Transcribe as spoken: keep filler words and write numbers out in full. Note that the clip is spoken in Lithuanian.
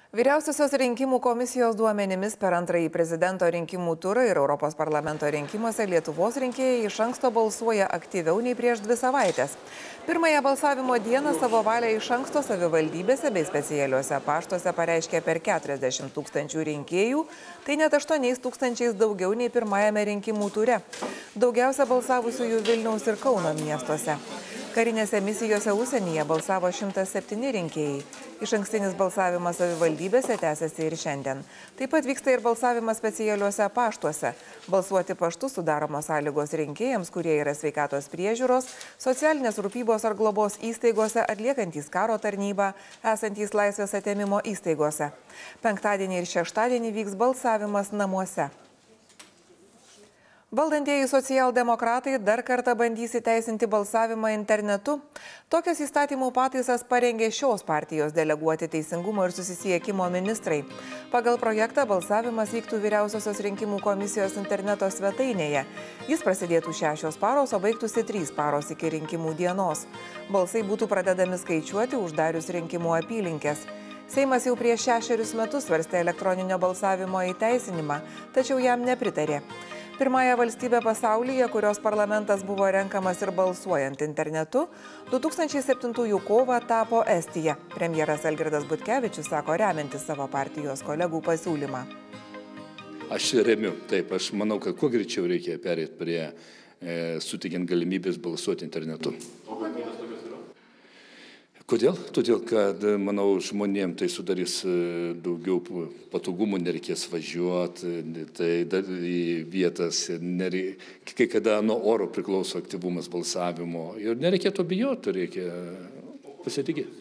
Vyriausiosios rinkimų komisijos duomenimis per antrąjį prezidento rinkimų turą ir Europos parlamento rinkimuose Lietuvos rinkėjai iš anksto balsuoja aktyviau nei prieš dvi savaitės. Pirmąją balsavimo dieną savo valią iš anksto savivaldybėse bei specialiuose paštuose pareiškė per keturiasdešimt tūkstančių rinkėjų, tai net aštuoniais tūkstančiais daugiau nei pirmajame rinkimų ture. Daugiausia balsavusiųjų Vilniaus ir Kauno miestuose. Karinėse misijose užsienyje balsavo šimtas septyni rinkėjai. Išankstinis balsavimas savivaldybėse tęsiasi ir šiandien. Taip pat vyksta ir balsavimas specialiuose paštuose. Balsuoti paštu sudaromos sąlygos rinkėjams, kurie yra sveikatos priežiūros, socialinės rūpybos ar globos įstaigose, atliekantys karo tarnybą, esantys laisvės atėmimo įstaigose. Penktadienį ir šeštadienį vyks balsavimas namuose. Valdantieji socialdemokratai dar kartą bandys įteisinti balsavimą internetu. Tokias įstatymų pataisas parengė šios partijos deleguoti teisingumo ir susisiekimo ministrai. Pagal projektą balsavimas vyktų Vyriausiosios rinkimų komisijos interneto svetainėje. Jis prasidėtų šešios paros, o baigtųsi trys paros iki rinkimų dienos. Balsai būtų pradedami skaičiuoti uždarius rinkimų apylinkės. Seimas jau prieš šešerius metus svarstė elektroninio balsavimo įteisinimą, tačiau jam nepritarė. Pirmąją valstybę pasaulyje, kurios parlamentas buvo renkamas ir balsuojant internetu, du tūkstančiai septintųjų kovą tapo Estija. Premjeras Algirdas Butkevičius sako remiantis savo partijos kolegų pasiūlymą. Aš remiu, taip, aš manau, kad kuo greičiau reikia perėti prie e, sutikiant galimybės balsuoti internetu. Kodėl? Todėl, kad, manau, žmonėm tai sudarys daugiau patogumų, nereikės važiuoti, tai į vietas, nerei... kai kada nuo oro priklauso aktyvumas balsavimo ir nereikėtų bijoti, reikia pasitikėti.